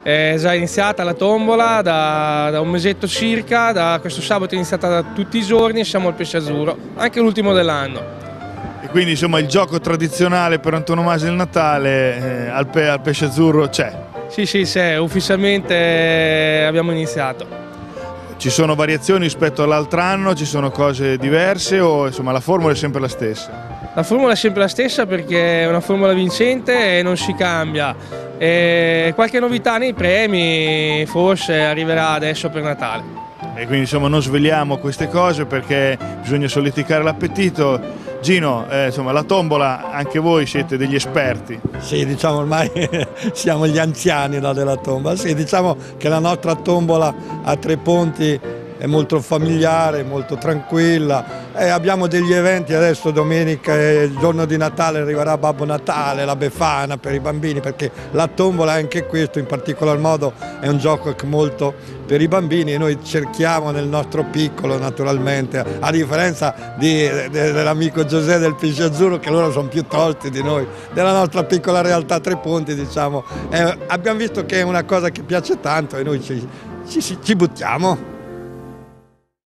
È già iniziata la tombola da un mesetto circa, da questo sabato è iniziata da tutti i giorni e siamo al pesce azzurro, anche l'ultimo dell'anno. E quindi insomma il gioco tradizionale per antonomasia del Natale al pesce azzurro c'è. Sì, c'è, ufficialmente abbiamo iniziato. Ci sono variazioni rispetto all'altro anno, ci sono cose diverse o insomma la formula è sempre la stessa? La formula è sempre la stessa perché è una formula vincente e non si cambia. E qualche novità nei premi forse arriverà adesso per Natale. E quindi insomma non sveliamo queste cose perché bisogna solleticare l'appetito. Gino, insomma la tombola anche voi siete degli esperti. Sì, diciamo ormai siamo gli anziani là della tombola. Sì, diciamo che la nostra tombola a Tre Ponti è molto familiare, molto tranquilla e abbiamo degli eventi adesso domenica e il giorno di Natale arriverà Babbo Natale, la Befana per i bambini, perché la tombola anche questo in particolar modo è un gioco molto per i bambini e noi cerchiamo nel nostro piccolo naturalmente, a differenza dell'amico Giuseppe del Pesce Azzurro che loro sono più tosti di noi, della nostra piccola realtà Tre Ponti diciamo, abbiamo visto che è una cosa che piace tanto e noi ci buttiamo.